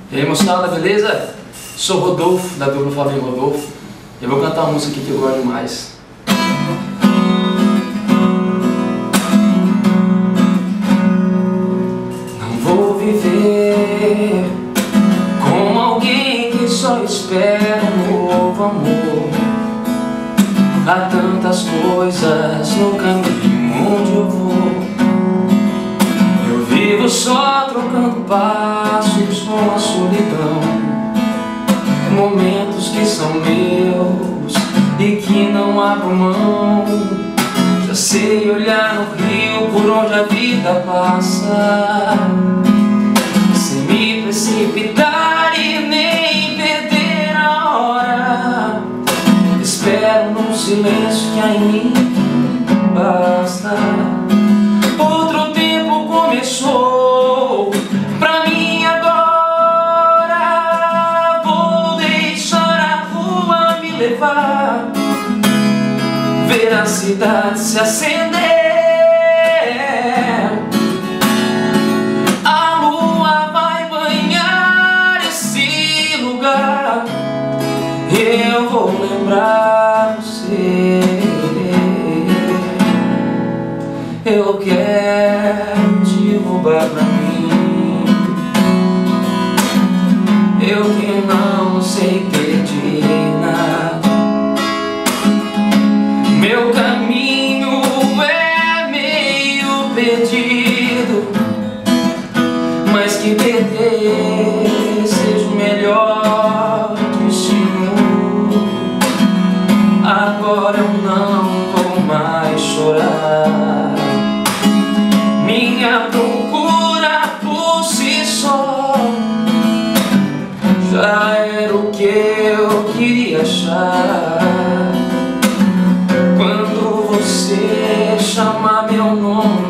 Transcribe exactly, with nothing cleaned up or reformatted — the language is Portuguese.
E aí, moçada, beleza? Sou o Rodolfo, da dupla Flavinho Rodolfo. Eu vou cantar uma música aqui que eu gosto demais. Não vou viver como alguém que só espera um novo amor. Há tantas coisas no caminho onde eu vou. Eu vivo só trocando passos com a solidão, momentos que são meus e que não abro mão. Já sei olhar no rio por onde a vida passa, sem me precipitar e nem perder a hora. Espero num silêncio que há em mim basta. Outro tempo começou pra mim agora. Vou deixar a rua me levar, ver a cidade se acender. A lua vai banhar esse lugar. Eu vou lembrar você. Eu quero te roubar pra mim, eu que não sei pedir nada. Meu caminho é meio perdido, mas que perder seja o melhor destino. Agora eu não vou mais chorar. Minha procura por si só já era o que eu queria achar. Quando você chamar meu nome,